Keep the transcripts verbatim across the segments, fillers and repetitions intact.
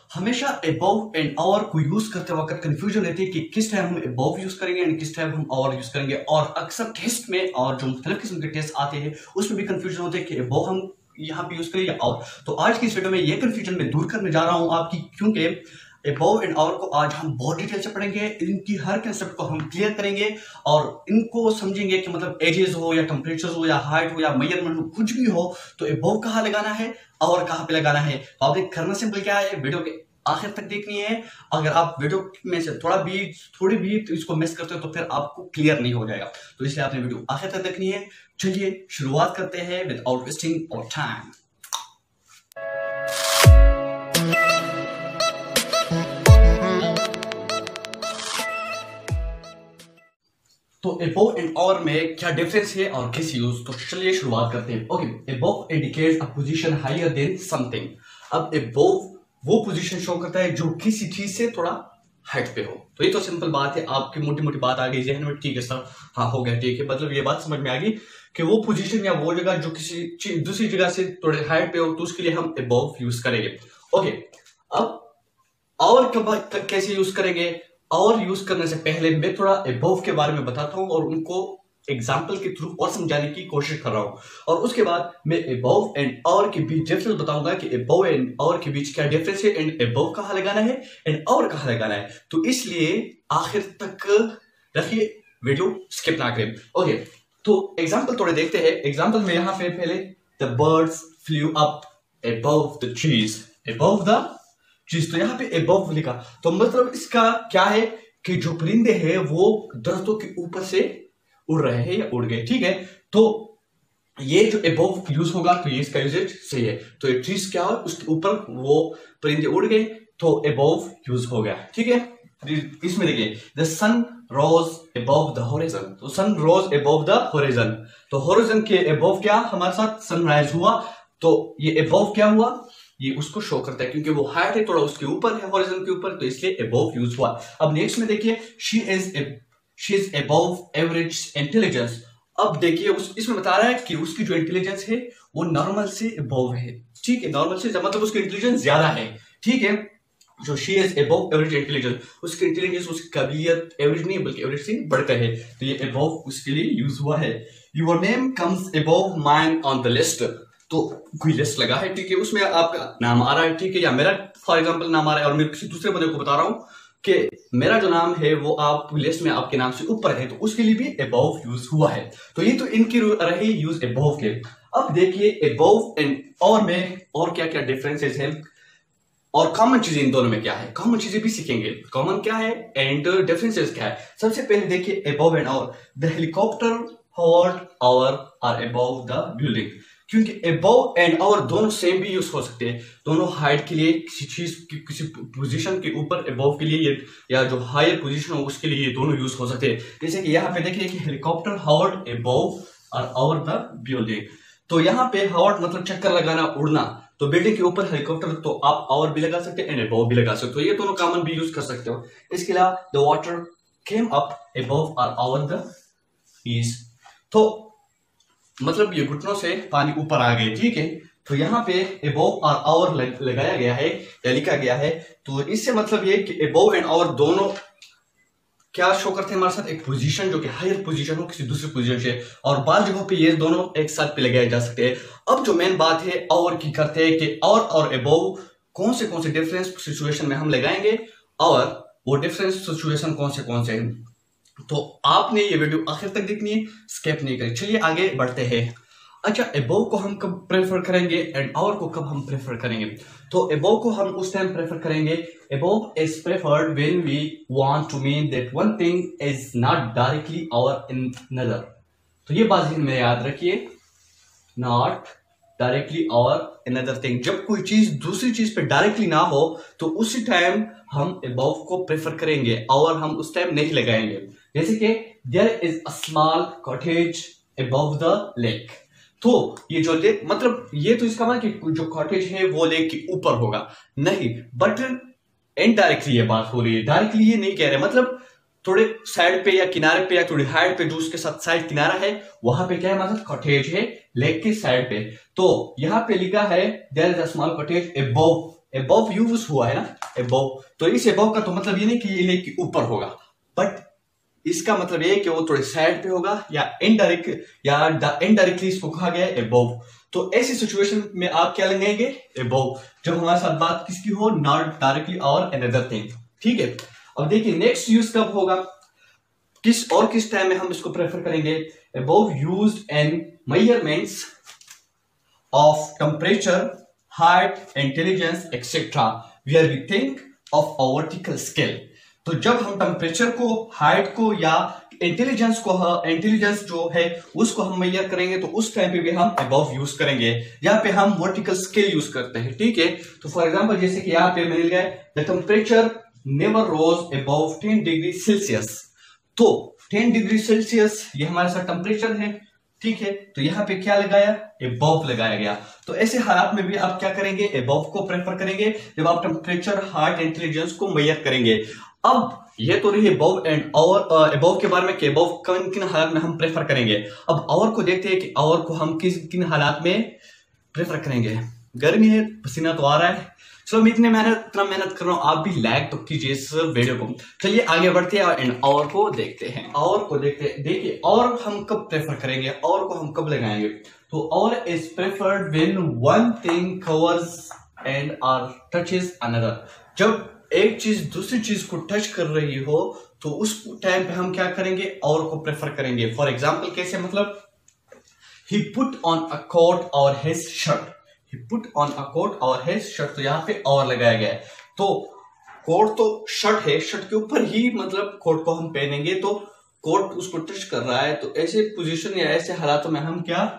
हमेशा above and और को यूज करते वक्त कंफ्यूजन रहती है कि किस टाइम हम अबव यूज करेंगे एंड किस टाइम हम और यूज करेंगे। और अक्सर टेस्ट में और जो मुख्तलिफ किस्म के टेस्ट आते हैं उसमें भी कंफ्यूजन होते हैं कि अबव हम यहाँ पे यूज करें या और। तो आज की इस वीडियो में ये कंफ्यूजन मैं दूर करने जा रहा हूँ आपकी, क्योंकि अबव एंड और को आज हम बहुत डिटेल से पढ़ेंगे, इनकी हर कंसेप्ट को हम क्लियर करेंगे और इनको समझेंगे कि मतलब एजेस हो या टेम्परेचर हो या हाइट हो या मेजरमेंट हो, कुछ भी हो तो अबव कहाँ लगाना है और कहाँ पे लगाना है। तो आपने करना सिंपल क्या है, वीडियो के आखिर तक देखनी है। अगर आप वीडियो में से थोड़ा भी थोड़ी भी तो इसको मिस करते हो तो फिर आपको क्लियर नहीं हो जाएगा, तो इसलिए आपने वीडियो आखिर तक देखनी है। चलिए शुरुआत करते हैं विदाउट वेस्टिंग आवर टाइम। तो अबव एंड और में क्या डिफरेंस है और किस यूज, तो चलिए शुरुआत करते हैं। Okay, above indicates a position higher than something. अब अबव वो पोजीशन शो करता है जो किसी चीज से थोड़ा हाइट पे हो। तो ये तो सिंपल बात है, आपकी मोटी मोटी बात आ गई जहन में, ठीक है सर, हाँ हो गया, ठीक है, मतलब ये बात समझ में आ गई कि वो पोजीशन या वो जगह जो किसी दूसरी जगह से थोड़े हाइट पे हो तो उसके लिए हम अबव यूज करेंगे। ओके, अब और कब कैसे यूज करेंगे, और यूज करने से पहले मैं थोड़ा अबव के बारे में बताता हूं और उनको एग्जाम्पल के थ्रू और समझाने की कोशिश कर रहा हूं, और उसके बाद मैं अबव एंड और के बीच डिफरेंस बताऊंगा कि अबव एंड और के बीच क्या डिफरेंस है एंड अबव कहां लगाना है एंड और कहां लगाना है। तो इसलिए आखिर तक रखिए, वीडियो स्किप ना करें। ओके, तो एग्जाम्पल थोड़े देखते हैं। एग्जाम्पल में यहां पे पहले the birds flew up above the trees, above the चीज, तो यहाँ पे अबव लिखा, तो मतलब इसका क्या है कि जो परिंदे हैं वो दरख्तों के ऊपर से उड़ रहे हैं या उड़ गए, ठीक है। तो ये जो अबव यूज होगा तो ये इसका यूजेज सही है। तो ये ट्रीज क्या है, उसके ऊपर वो परिंदे उड़ गए तो अबव यूज हो गया, ठीक है। इसमें देखिए the sun rose above the horizon, तो sun rose above the horizon, तो होरिजन के अबव क्या हमारे साथ सनराइज हुआ, तो ये अबव क्या हुआ, ये उसको शो करता है क्योंकि वो हाइट है थोड़ा उसके ऊपर है, हॉरिजॉन के ऊपर, तो इसलिए अबव यूज हुआ। अब नेक्स्ट में देखिए she is she is above average intelligence. अब देखिए उस इसमें बता रहा है कि उसकी जो इंटेलिजेंस है वो नॉर्मल से अबव है, ठीक है, नॉर्मल से मतलब उसकी इंटेलिजेंस ज्यादा है, ठीक है। जो she is above average intelligence, उसकी इंटेलिजेंस उसकी काबिलियत एवरेज नहीं बल्कि एवरेज से बढ़कर है, तो ये अबव उसके लिए यूज हुआ है। Your name comes above mine on the list, तो कोई लिस्ट लगा है, ठीक है, उसमें आपका नाम आ रहा है, ठीक है, या मेरा फॉर एग्जांपल नाम आ रहा है और मैं किसी दूसरे बंदे को बता रहा हूं कि मेरा जो नाम है वो आप लिस्ट में आपके नाम से ऊपर है, तो उसके लिए भी अबव यूज हुआ है। तो ये तो इनकी रही यूज अबव के। अब देखिए अबव एंड और में और क्या क्या डिफरेंसेस हैं और कॉमन चीजें इन दोनों में क्या है, कॉमन चीजें भी सीखेंगे, कॉमन क्या है एंड डिफरेंसेस क्या है। सबसे पहले देखिए above and over, the helicopter hovered over or above the building, क्योंकि अबव एंड और दोनों सेम भी यूज हो सकते हैं, दोनों हाइट के लिए किसी चीज की किसी पोजीशन के ऊपर अबव के लिए ये या जो हायर पोजीशन हो उसके लिए ये दोनों यूज हो सकते हैं। जैसे कि यहाँ पे देखिए कि helicopter hovered above or over the building, तो यहाँ पे हॉवर्ड मतलब चक्कर लगाना, उड़ना, तो बिल्डिंग के ऊपर हेलीकॉप्टर तो आप ओवर भी लगा सकते हैं एंड अबव भी लगा सकते हो, ये दोनों कॉमन भी यूज कर सकते हो। इसके अलावा the water came up above or over the ease, तो मतलब ये घुटनों से पानी ऊपर आ गए, ठीक है। तो यहाँ पे अबव और ओवर लगाया गया है या लिखा गया है, तो इससे मतलब ये कि अबव एंड ओवर दोनों क्या शो करते हैं हमारे साथ, एक पोजीशन जो कि हायर पोजीशन हो किसी दूसरी पोजीशन से, और बाल जगहों पे ये दोनों एक साथ पे लगाए जा सकते हैं। अब जो मेन बात है ओवर की करते हैं कि और और अबव कौन से कौन से डिफरेंस सिचुएशन में हम लगाएंगे और वो डिफरेंस सिचुएशन कौन से कौन से हैं, तो आपने ये वीडियो आखिर तक देखनी है, स्किप नहीं करें। चलिए आगे बढ़ते हैं। अच्छा, अबव को हम कब प्रेफर करेंगे एंड और को कब हम प्रेफर करेंगे, तो अबव को हम उस टाइम प्रेफर करेंगे, above is preferred when we want to mean that one thing is not directly over in another, तो ये बात में याद रखिए, not directly over another thing, जब कोई चीज दूसरी चीज पे डायरेक्टली ना हो तो उसी टाइम हम अबव को प्रेफर करेंगे और हम उस टाइम नहीं लगाएंगे। जैसे कि there is a small cottage above the lake, तो ये जो लेक मतलब ये तो इसका मतलब कि जो कॉटेज है वो लेक के ऊपर होगा, नहीं, बट इनडायरेक्टली ये बात हो रही है, डायरेक्टली ये नहीं कह रहे, मतलब थोड़े साइड पे या किनारे पे या थोड़ी हाइट पे जो उसके साथ साइड किनारा है वहां पे क्या है हमारे साथ कॉटेज है लेक के साइड पे। तो यहाँ पे लिखा है there is a small cottage above above use हुआ है ना, above, तो इस above का तो मतलब ये नहीं कि ये लेक के ऊपर होगा, बट इसका मतलब ये कि वो थोड़े साइड पे होगा या इनडायरेक्ट या इनडायरेक्टली इसको कहा गया है above। तो ऐसी सिचुएशन में आप क्या लगाएंगे above, जब हमारे साथ बात किसकी हो, not directly over another thing. ठीक है, अब देखिए नेक्स्ट यूज कब होगा, किस और किस टाइम में हम इसको प्रेफर करेंगे। above used in measurements of temperature, height, intelligence, et cetera where we think of a vertical scale। तो जब हम टेम्परेचर को, हाइट को या इंटेलिजेंस को, इंटेलिजेंस जो है उसको हम मेजर करेंगे तो उस टाइम पे भी हम above यूज करेंगे। यहाँ पे हम वर्टिकल स्केल यूज करते हैं। ठीक है, तो फॉर एग्जांपल जैसे कि यहाँ पे मिल गया the temperature never rose above ten degree Celsius. तो टेन डिग्री सेल्सियस ये हमारे साथ टेम्परेचर है। ठीक है, तो यहाँ पे क्या लगाया, above लगाया गया। तो ऐसे हालात में भी आप क्या करेंगे, above को प्रेफर करेंगे जब आप टेम्परेचर, हार्ट, इंटेलिजेंस को मेजर करेंगे। अब ये तो रही above एंड और above के बारे में कि above किन किन हालात में हम प्रेफर करेंगे। अब और को देखते हैं कि और को हम किस किन हालात में प्रेफर करेंगे। गर्मी है, पसीना तो आ रहा है, चलो मैं इतने मेहनत इतना मेहनत कर रहा हूँ, आप भी लाइक तो कीजिए इस वीडियो को। चलिए आगे बढ़ते हैं एंड और को देखते हैं। और को देखते हैं, देखिए और हम कब प्रेफर करेंगे, और को हम कब लगाएंगे। तो over is preferred when one thing covers and or touches another. जब एक चीज दूसरी चीज को टच कर रही हो तो उस टाइम पे हम क्या करेंगे, और को प्रेफर करेंगे। फॉर एग्जाम्पल कैसे, मतलब he put on a coat over his shirt, he put on a coat और his shirt, तो यहाँ पे और लगाया गया है। तो कोट तो शर्ट है, शर्ट के ऊपर ही मतलब कोट को हम पहनेंगे तो कोट उसको टच कर रहा है। तो ऐसे पोजीशन या ऐसे हालातों में हम क्या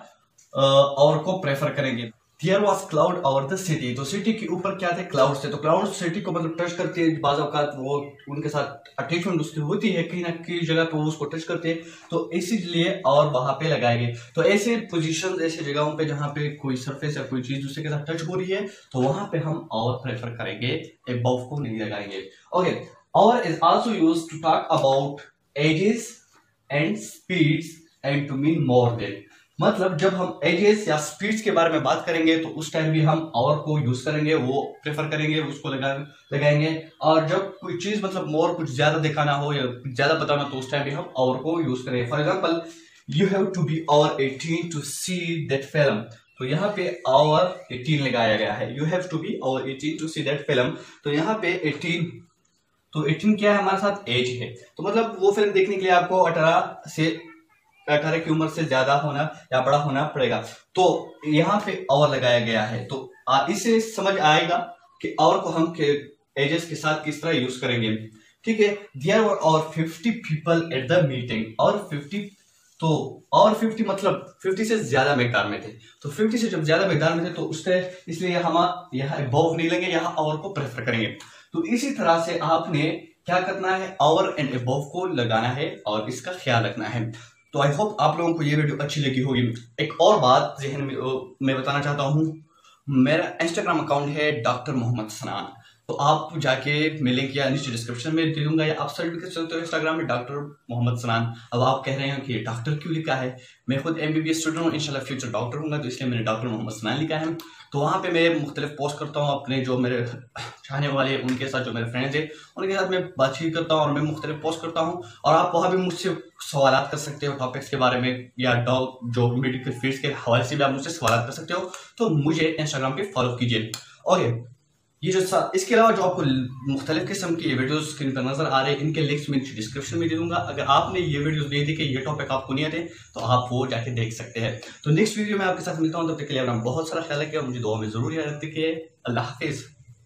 और को प्रेफर करेंगे। There was cloud over the city, तो सिटी के ऊपर क्या थे, क्लाउड से। तो क्लाउड सिटी को मतलब टच करते हैं, बाज़ औक़ात वो उनके साथ अटैचमेंट उसकी होती है, कहीं ना कहीं जगह पे वो उसको टच करते हैं, तो इसीलिए और वहां पे लगाएंगे। तो ऐसे पोजीशन, ऐसे जगहों पे जहां पे कोई सरफेस या कोई चीज दूसरे के साथ टच हो रही है तो वहां पे हम और प्रेफर करेंगे, above को नहीं लगाएंगे। Okay, over is also used to talk about ages and speeds and to mean more than. मतलब जब हम एजेस या स्पीड्स के बारे में बात करेंगे तो उस टाइम भी हम और को यूज करेंगे, वो प्रेफर करेंगे, उसको लगा लगाएंगे। और जब कोई चीज मतलब मोर कुछ ज्यादा दिखाना हो या ज्यादा बताना तो उस टाइम भी हम और को यूज करेंगे। For example you have to be over eighteen to see that film. तो यहाँ पे ओवर एटीन लगाया गया है, you have to be over eighteen to see that film. तो यहाँ पे एटीन, तो एटीन क्या है, हमारे साथ एज है। तो मतलब वो फिल्म देखने के लिए आपको अठारह से अठारह की उम्र से ज्यादा होना या बड़ा होना पड़ेगा। तो यहाँ पे और लगाया गया है। तो इससे समझ आएगा कि और को हम के एजेस के साथ किस तरह यूज करेंगे। ठीक है, there were over fifty people at the meeting. Over fifty, तो और फिफ्टी मतलब फिफ्टी से ज्यादा मिकदार में थे। तो फिफ्टी से जब ज्यादा मिकदार में थे तो उससे इसलिए हम यहाँ above नहीं लेंगे, यहाँ और को प्रेफर करेंगे। तो इसी तरह से आपने क्या करना है, और एंड above को लगाना है और इसका ख्याल रखना है। तो आई होप आप लोगों को ये वीडियो अच्छी लगी होगी। एक और बात जहन में मैं बताना चाहता हूँ, मेरा इंस्टाग्राम अकाउंट है डॉक्टर मोहम्मद सनान। तो आप जाके मैं लिंक या नीचे डिस्क्रिप्शन में दे दूंगा या आप सर्च कर सकते हो इंस्टाग्राम में डॉक्टर मोहम्मद सनान। अब आप कह रहे हैं कि डॉक्टर क्यों लिखा है, मैं खुद एमबीबीएस स्टूडेंट हूँ, इंशाल्लाह फ्यूचर डॉक्टर हूँगा, तो इसलिए मैंने डॉक्टर मोहम्मद सनान लिखा है। तो वहाँ पे मैं मुख्तलिफ पोस्ट करता हूँ, अपने जो मेरे चाहने वाले उनके साथ, जो मेरे फ्रेंड्स हैं उनके साथ मैं बातचीत करता हूँ और मैं मुख्तलिफ पोस्ट करता हूँ। और आप वहाँ भी मुझसे सवाल कर सकते हो टॉपिक्स के बारे में या डॉग जो मेडिकल फील्ड के हवाले से भी आप मुझसे सवाल कर सकते हो। तो मुझे इंस्टाग्राम पे फॉलो कीजिए। ओके, ये जो इसके अलावा जो आपको मुख्तलिफ किस्म की वीडियोस स्क्रीन पर नजर आ रहे हैं, इनके लिंक्स मैं डिस्क्रिप्शन में दे दूंगा। अगर आपने ये वीडियोस नहीं देखे, ये टॉपिक आपको नहीं आते, तो आप वो जाके देख सकते हैं। तो नेक्स्ट वीडियो में आपके साथ मिलता हूँ, तब तक के लिए अपना बहुत सारा ख्याल रखिए और मुझे दुआ में जरूर याद रखिए। अल्लाह हाफिज।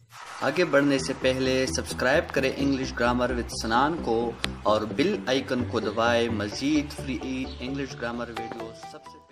आगे बढ़ने से पहले सब्सक्राइब करें इंग्लिश ग्रामर विद सनान को और बेल आइकन को दबाएं मजीद फ्री इंग्लिश ग्रामर वीडियो सबसे